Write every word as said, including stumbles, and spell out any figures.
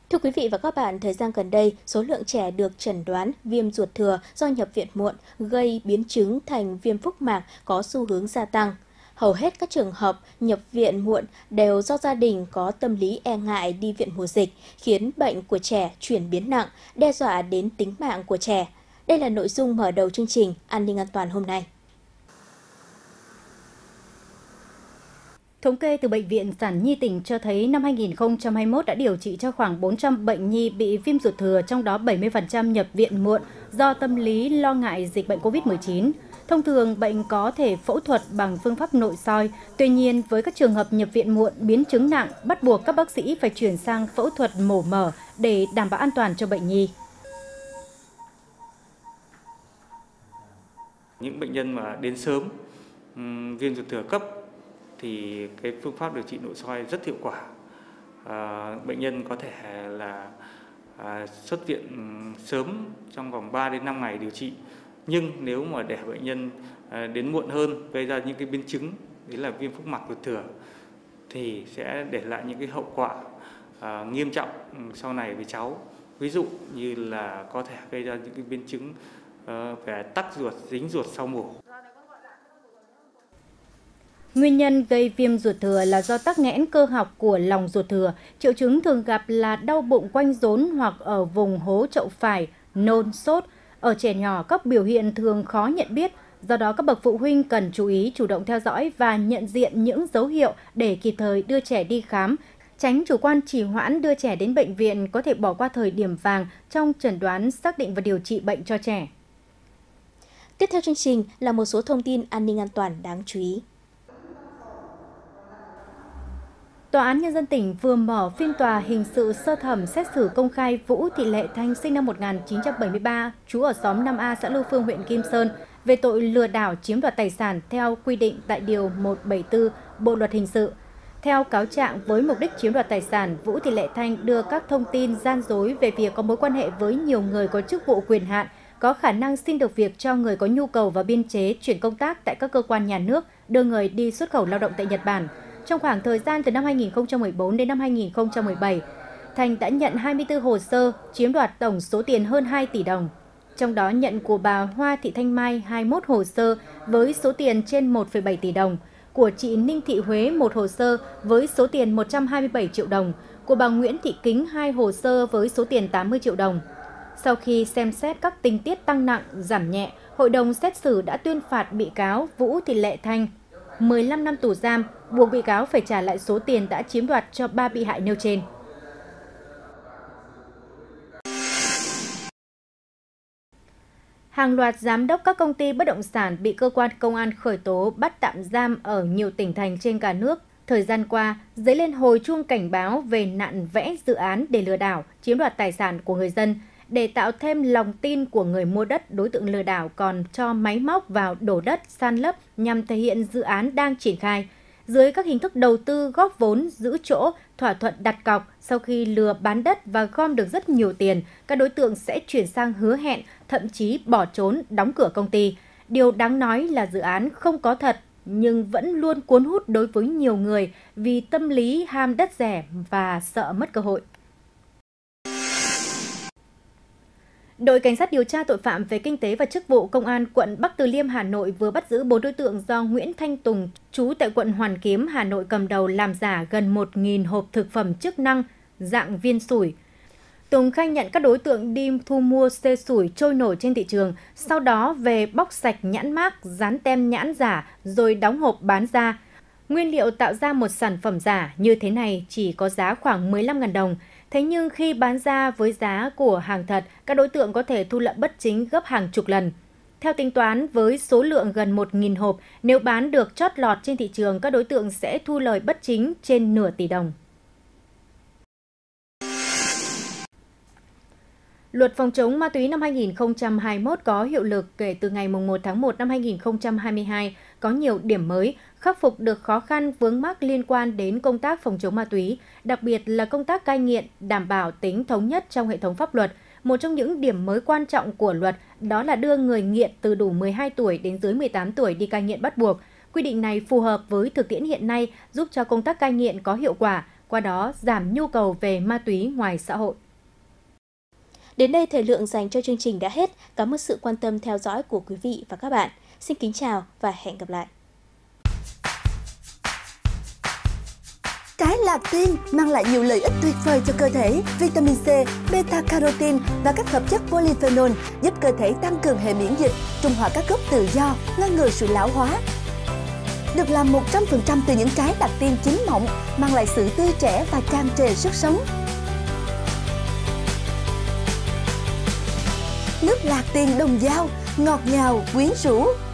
Thưa quý vị và các bạn, thời gian gần đây, số lượng trẻ được chẩn đoán viêm ruột thừa do nhập viện muộn gây biến chứng thành viêm phúc mạc có xu hướng gia tăng. Hầu hết các trường hợp nhập viện muộn đều do gia đình có tâm lý e ngại đi viện mùa dịch, khiến bệnh của trẻ chuyển biến nặng, đe dọa đến tính mạng của trẻ. Đây là nội dung mở đầu chương trình An ninh an toàn hôm nay. Thống kê từ Bệnh viện Sản Nhi tỉnh cho thấy năm hai nghìn không trăm hai mươi mốt đã điều trị cho khoảng bốn trăm bệnh nhi bị viêm ruột thừa, trong đó bảy mươi phần trăm nhập viện muộn do tâm lý lo ngại dịch bệnh covid mười chín. Thông thường, bệnh có thể phẫu thuật bằng phương pháp nội soi. Tuy nhiên, với các trường hợp nhập viện muộn, biến chứng nặng, bắt buộc các bác sĩ phải chuyển sang phẫu thuật mổ mở để đảm bảo an toàn cho bệnh nhi. Những bệnh nhân mà đến sớm viêm ruột thừa cấp thì cái phương pháp điều trị nội soi rất hiệu quả. À, bệnh nhân có thể là à, xuất viện sớm trong vòng ba đến năm ngày điều trị. Nhưng nếu mà để bệnh nhân à, đến muộn hơn, gây ra những cái biến chứng, đấy là viêm phúc mạc ruột thừa, thì sẽ để lại những cái hậu quả à, nghiêm trọng sau này với cháu. Ví dụ như là có thể gây ra những cái biến chứng à, về tắc ruột, dính ruột sau mổ. Nguyên nhân gây viêm ruột thừa là do tắc nghẽn cơ học của lòng ruột thừa. Triệu chứng thường gặp là đau bụng quanh rốn hoặc ở vùng hố chậu phải, nôn, sốt. Ở trẻ nhỏ, các biểu hiện thường khó nhận biết. Do đó, các bậc phụ huynh cần chú ý chủ động theo dõi và nhận diện những dấu hiệu để kịp thời đưa trẻ đi khám. Tránh chủ quan trì hoãn đưa trẻ đến bệnh viện, có thể bỏ qua thời điểm vàng trong chẩn đoán, xác định và điều trị bệnh cho trẻ. Tiếp theo chương trình là một số thông tin an ninh an toàn đáng chú ý. Tòa án Nhân dân tỉnh vừa mở phiên tòa hình sự sơ thẩm xét xử công khai Vũ Thị Lệ Thanh sinh năm một nghìn chín trăm bảy mươi ba, trú ở xóm năm A, xã Lưu Phương, huyện Kim Sơn, về tội lừa đảo chiếm đoạt tài sản theo quy định tại Điều một trăm bảy mươi tư Bộ Luật Hình sự. Theo cáo trạng, với mục đích chiếm đoạt tài sản, Vũ Thị Lệ Thanh đưa các thông tin gian dối về việc có mối quan hệ với nhiều người có chức vụ quyền hạn, có khả năng xin được việc cho người có nhu cầu và biên chế chuyển công tác tại các cơ quan nhà nước, đưa người đi xuất khẩu lao động tại Nhật Bản. Trong khoảng thời gian từ năm hai nghìn không trăm mười bốn đến năm hai nghìn không trăm mười bảy, Thanh đã nhận hai mươi tư hồ sơ, chiếm đoạt tổng số tiền hơn hai tỷ đồng. Trong đó nhận của bà Hoa Thị Thanh Mai hai mươi mốt hồ sơ với số tiền trên một phẩy bảy tỷ đồng, của chị Ninh Thị Huế một hồ sơ với số tiền một trăm hai mươi bảy triệu đồng, của bà Nguyễn Thị Kính hai hồ sơ với số tiền tám mươi triệu đồng. Sau khi xem xét các tình tiết tăng nặng, giảm nhẹ, Hội đồng xét xử đã tuyên phạt bị cáo Vũ Thị Lệ Thanh mười lăm năm tù giam, buộc bị cáo phải trả lại số tiền đã chiếm đoạt cho ba bị hại nêu trên. Hàng loạt giám đốc các công ty bất động sản bị cơ quan công an khởi tố bắt tạm giam ở nhiều tỉnh thành trên cả nước. Thời gian qua, dấy lên hồi chuông cảnh báo về nạn vẽ dự án để lừa đảo, chiếm đoạt tài sản của người dân. Để tạo thêm lòng tin của người mua đất, đối tượng lừa đảo còn cho máy móc vào đổ đất, san lấp nhằm thể hiện dự án đang triển khai. Dưới các hình thức đầu tư, góp vốn, giữ chỗ, thỏa thuận đặt cọc, sau khi lừa bán đất và gom được rất nhiều tiền, các đối tượng sẽ chuyển sang hứa hẹn, thậm chí bỏ trốn, đóng cửa công ty. Điều đáng nói là dự án không có thật, nhưng vẫn luôn cuốn hút đối với nhiều người vì tâm lý ham đất rẻ và sợ mất cơ hội. Đội Cảnh sát điều tra tội phạm về kinh tế và chức vụ Công an quận Bắc Từ Liêm, Hà Nội vừa bắt giữ bốn đối tượng do Nguyễn Thanh Tùng, trú tại quận Hoàn Kiếm, Hà Nội cầm đầu, làm giả gần một nghìn hộp thực phẩm chức năng dạng viên sủi. Tùng khai nhận các đối tượng đi thu mua xê sủi trôi nổi trên thị trường, sau đó về bóc sạch nhãn mác, dán tem nhãn giả rồi đóng hộp bán ra. Nguyên liệu tạo ra một sản phẩm giả như thế này chỉ có giá khoảng mười lăm nghìn đồng. Thế nhưng khi bán ra với giá của hàng thật, các đối tượng có thể thu lợi bất chính gấp hàng chục lần. Theo tính toán, với số lượng gần một nghìn hộp, nếu bán được chót lọt trên thị trường, các đối tượng sẽ thu lời bất chính trên nửa tỷ đồng. Luật phòng chống ma túy năm hai nghìn không trăm hai mươi mốt có hiệu lực kể từ ngày mùng một tháng một năm hai nghìn không trăm hai mươi hai, có nhiều điểm mới, khắc phục được khó khăn vướng mắc liên quan đến công tác phòng chống ma túy, đặc biệt là công tác cai nghiện, đảm bảo tính thống nhất trong hệ thống pháp luật. Một trong những điểm mới quan trọng của luật đó là đưa người nghiện từ đủ mười hai tuổi đến dưới mười tám tuổi đi cai nghiện bắt buộc. Quy định này phù hợp với thực tiễn hiện nay, giúp cho công tác cai nghiện có hiệu quả, qua đó giảm nhu cầu về ma túy ngoài xã hội. Đến đây thời lượng dành cho chương trình đã hết. Cảm ơn sự quan tâm theo dõi của quý vị và các bạn. Xin kính chào và hẹn gặp lại. Trái lạc tiên mang lại nhiều lợi ích tuyệt vời cho cơ thể. Vitamin C, beta-carotene và các hợp chất polyphenol giúp cơ thể tăng cường hệ miễn dịch, trung hòa các gốc tự do, ngăn ngừa sự lão hóa. Được làm một trăm phần trăm từ những trái lạc tiên chín mọng, mang lại sự tươi trẻ và tràn trề sức sống. Nước lạc tiên Đồng Dao, ngọt ngào, quyến rũ.